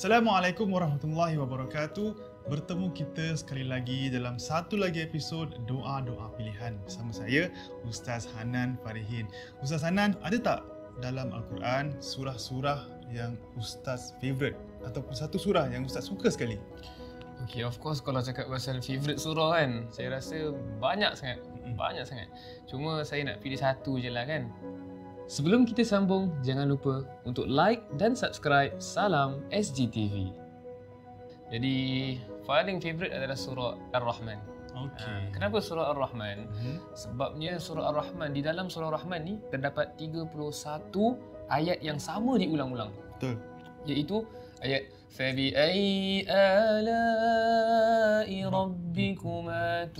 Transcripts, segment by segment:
Assalamualaikum warahmatullahi wabarakatuh. Bertemu kita sekali lagi dalam satu lagi episod Doa-Doa Pilihan bersama saya, Ustaz Hanan Farihin. Ustaz Hanan, ada tak dalam Al-Quran surah-surah yang Ustaz favourite ataupun satu surah yang Ustaz suka sekali? Okay, of course kalau cakap pasal favourite surah kan, saya rasa banyak sangat. Banyak sangat. Cuma saya nak pilih satu je lah kan. Sebelum kita sambung, jangan lupa untuk like dan subscribe Salam SGTV. Jadi, paling favourite adalah surah Ar-Rahman. Okey. Kenapa surah Ar-Rahman? Sebabnya surah Ar-Rahman, di dalam surah Ar-Rahman ni terdapat 31 ayat yang sama diulang-ulang. Betul. Iaitu ayat فَبِأَيِّ آلَاءِ رَبِّكُمَا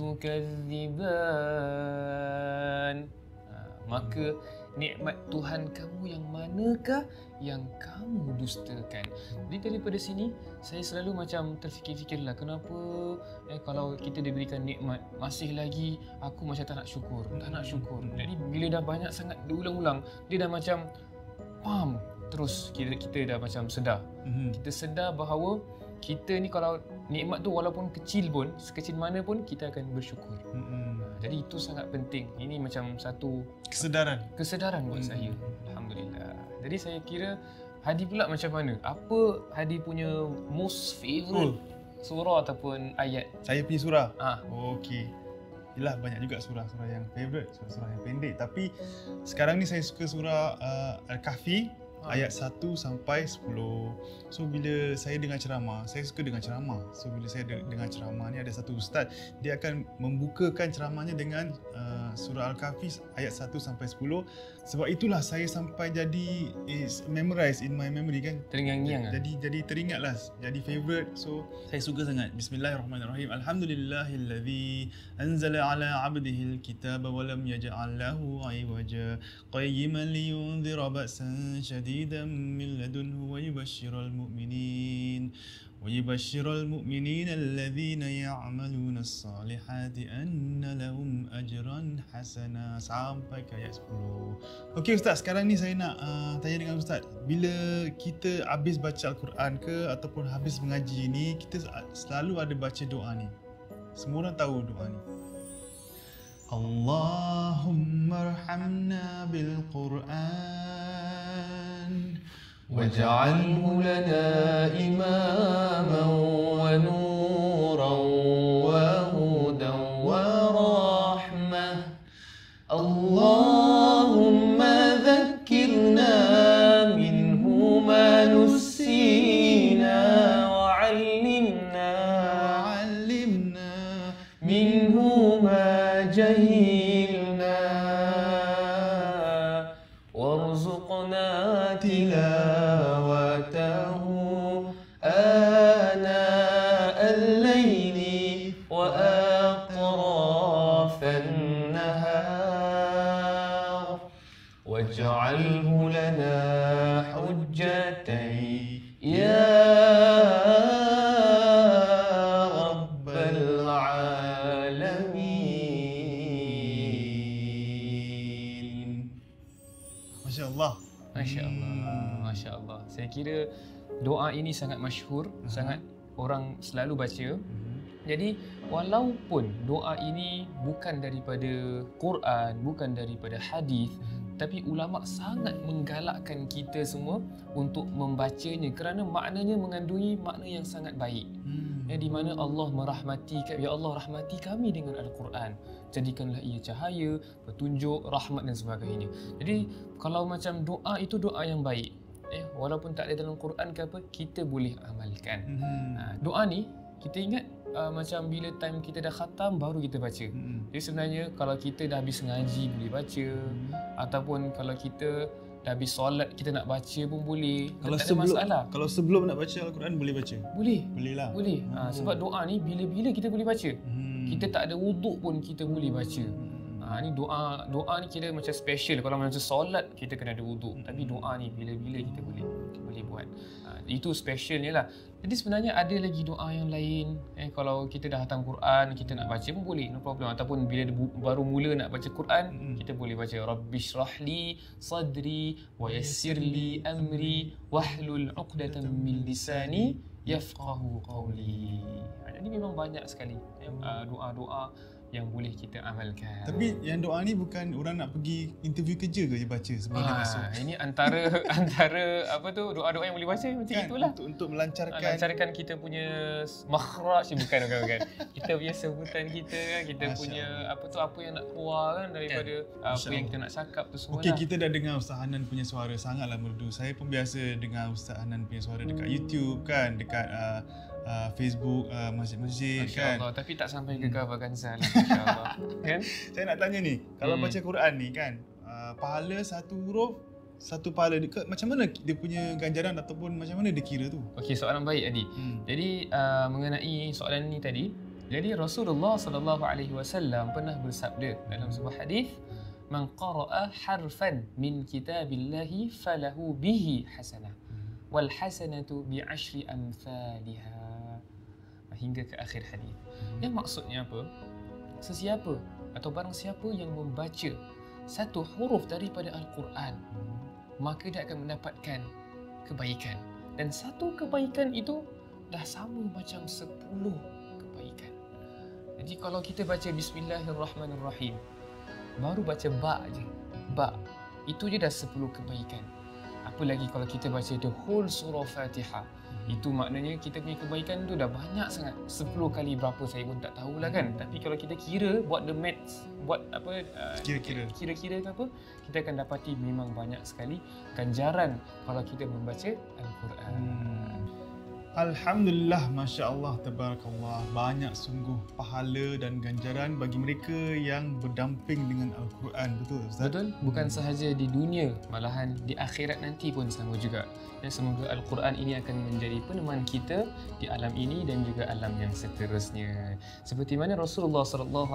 تُكَذِّبَانِ. Maka nikmat Tuhan kamu yang manakah yang kamu dustakan? Jadi daripada sini saya selalu macam terfikir-fikirlah kenapa kalau kita diberikan nikmat masih lagi aku macam tak nak syukur. Jadi bila dah banyak sangat diulang-ulang, dia dah macam pam, terus kita dah macam sedar. Kita sedar bahawa kita ni kalau nikmat tu walaupun kecil pun, sekecil mana pun kita akan bersyukur. Jadi itu sangat penting. Ini macam satu kesedaran buat saya. Alhamdulillah. Jadi saya kira Hadi pula macam mana? Apa Hadi punya most favourite surah ataupun ayat? Saya pilih surah. Okey. Yelah, banyak juga surah-surah yang favourite, surah-surah yang pendek. Tapi sekarang ni saya suka surah Al-Kahfi, ayat 1 sampai 10. So bila saya dengar ceramah, saya suka dengar ceramah. So bila saya dengar ceramah ni, ada satu ustaz, dia akan membukakan ceramahnya dengan surah Al-Kahfi ayat 1 sampai 10. Sebab itulah saya sampai jadi memorize in my memory kan. Terngiang-ngiang. Jadi teringatlah, jadi favourite. So saya suka sangat. Bismillahirrahmanirrahim. Alhamdulillahilladzi anzala ala 'abdihi al-kitaba wa lam yaj'al lahu 'iwaja qayyiman liyunzira ba'san shadidan min ladunhu wa yubashshiral mu'minin alladhina ya'maluna as-salihati anna lahum ajran hasana, sampai ke ayat 10. Okey Ustaz, sekarang ni saya nak tanya dengan Ustaz. Bila kita habis baca Al-Quran ke ataupun habis mengaji ni, kita selalu ada baca doa ni. Semua orang tahu doa ni. Allahumma arhamna bil Quran waj'alhu lana imaman wa nuran wa hudan wa rahmah. Allahumma dhakkirna minhu ma nussina wa 'allimna minhu ma jahilna warzuqna tilawatahu ana al-layli wa atrafan nahar waj'alhu lana hujjatan ya rabbal alamin. Masya Allah. Masya Allah, Masya Allah. Saya kira doa ini sangat masyhur, sangat orang selalu baca. Jadi walaupun doa ini bukan daripada Quran, bukan daripada hadis, tapi ulama sangat menggalakkan kita semua untuk membacanya kerana maknanya mengandungi makna yang sangat baik. Di mana Allah merahmati, ya Allah rahmati kami dengan Al-Quran. Jadikanlah ia cahaya, petunjuk, rahmat dan sebagainya. Jadi kalau macam doa itu doa yang baik, walaupun tak ada dalam Quran ke apa, kita boleh amalkan. Doa ni kita ingat macam bila time kita dah khatam baru kita baca. Jadi sebenarnya kalau kita dah habis ngaji boleh baca, ataupun kalau kita dah habis solat kita nak baca pun boleh. Kalau tak ada masalah. Kalau sebelum nak baca Al-Quran boleh baca? Boleh. Boleh lah. Boleh. Sebab doa ni bila-bila kita boleh baca. Kita tak ada wuduk pun kita boleh baca. Ni doa ni kira macam special. Kalau macam solat kita kena ada wuduk. Tapi doa ni bila-bila kita boleh buat. Itu specialnya lah. Jadi sebenarnya ada lagi doa yang lain. Kalau kita dah hatam Quran, kita nak baca pun boleh, no problem. Ataupun bila baru mula nak baca Quran, kita boleh baca Rabbishrahli sadri wa yassirli amri wahlul 'uqdatam min lisani yafqahu qawli. Jadi memang banyak sekali doa-doa yang boleh kita amalkan. Tapi yang doa ni bukan orang nak pergi interview kerja ke dia baca sebelum dia masuk? Ini antara apa tu doa-doa yang boleh baca macam kan, itulah. Untuk melancarkan kita punya makhraj, bukan. Kita punya sebutan kita punya apa yang nak keluar kan daripada apa yang kita nak cakap tu semua. Okey, kita dah dengar Ustaz Hanan punya suara sangatlah merdu. Saya pun biasa dengar Ustaz Hanan punya suara dekat YouTube kan, dekat Facebook, masjid-masjid kan. Masya-Allah, tapi tak sampai ke Gavaganza lah, masya-Allah. Kan? Saya nak tanya ni, kalau baca Quran ni kan, pahala satu huruf, satu pahala dekat, macam mana dia punya ganjaran ataupun macam mana dia kira tu? Okey, soalan baik Adi. Jadi mengenai soalan ni tadi, jadi Rasulullah sallallahu alaihi wasallam pernah bersabda dalam sebuah hadis, "Man qara'a harfan min kitabillahi falahu bihi hasanah wal hasanatu bi 'ashri amsalha." Hingga ke akhir hadis. Yang maksudnya apa? Sesiapa atau barang siapa yang membaca satu huruf daripada Al-Quran, maka dia akan mendapatkan kebaikan. Dan satu kebaikan itu dah sama macam 10 kebaikan. Jadi kalau kita baca Bismillahirrahmanirrahim, baru baca ba je, ba, itu je dah 10 kebaikan. Apalagi kalau kita baca the whole surah Fatihah, itu maknanya kita punya kebaikan tu dah banyak sangat. 10 kali berapa saya pun tak tahulah kan. Tapi kalau kita kira, buat the maths, buat apa, kira-kira ke apa, kita akan dapati memang banyak sekali ganjaran kalau kita membaca Al-Quran. Alhamdulillah, Masya Allah, Tabarakallah. Banyak sungguh pahala dan ganjaran bagi mereka yang berdamping dengan Al-Quran. Betul Ustaz? Betul. Bukan sahaja di dunia, malahan di akhirat nanti pun sama juga. Dan semoga Al-Quran ini akan menjadi peneman kita di alam ini dan juga alam yang seterusnya. Seperti mana Rasulullah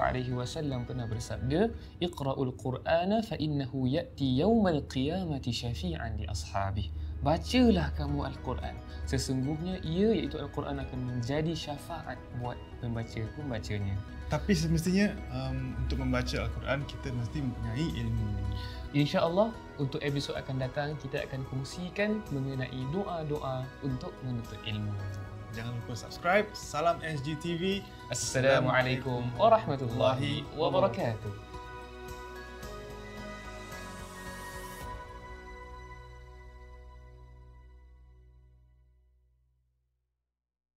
SAW pernah bersabda, "Iqra'ul Qur'ana fa innahu ya'ti yawmal qiyamati syafi'an li ashabihi." Bacalah kamu Al-Quran. Sesungguhnya ia, iaitu Al-Quran, akan menjadi syafaat buat pembacanya. Tapi semestinya untuk membaca Al-Quran kita mesti mempunyai ilmu. InsyaAllah untuk episod akan datang kita akan kongsikan mengenai doa-doa untuk menuntut ilmu. Jangan lupa subscribe. Salam SGTV. Assalamualaikum warahmatullahi wabarakatuh.